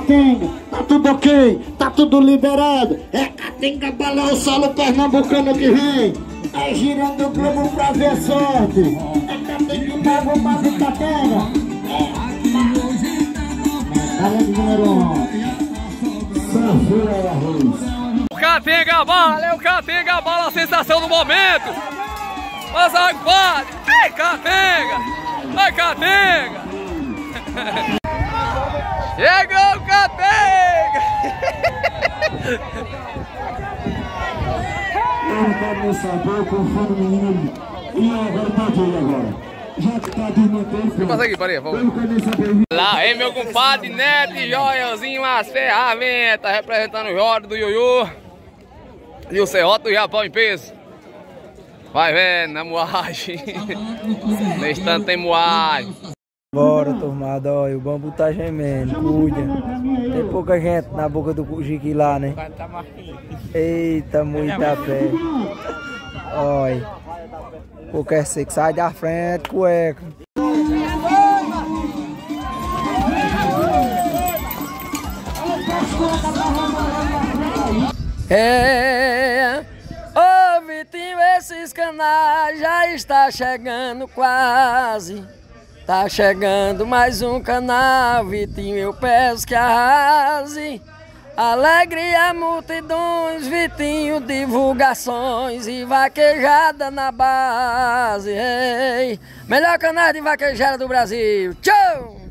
Catenga, tá tudo ok, tá tudo liberado. É Catenga, balão, o solo pernambucano que vem. É girando o globo pra ver a sorte. É Catenga, paga o mato de Catenga. Valeu, número 1. Sanfura e arroz. O Catenga bala, é o Catenga bala, a sensação do momento. Mas agora, ei Catenga, vai Catenga. Chegou o Catenga. Eu quero saber qual foi o menino. E agora tá aqui agora. Já que tá desmantendo. Passa aqui, parei, vamos. Lá é meu compadre Neto e Joelzinho as ferramentas, representando o Jorge do Ioiô e o Serrote do Japão em peso. Vai vendo, na moagem. Nesse tanto tem moagem. Bora, turmada, olha, o bambu tá gemendo, cuida. Tem pouca gente na boca do Jiqui lá, né? Eita, muita fé. Olha, o que é que sai da frente, cueca. Ô Vitinho, esses canais já está chegando quase. Tá chegando mais um canal, Vitinho, eu peço que arrase. Alegria, multidões, Vitinho, divulgações e vaquejada na base. Hey, melhor canal de vaquejada do Brasil. Tchau!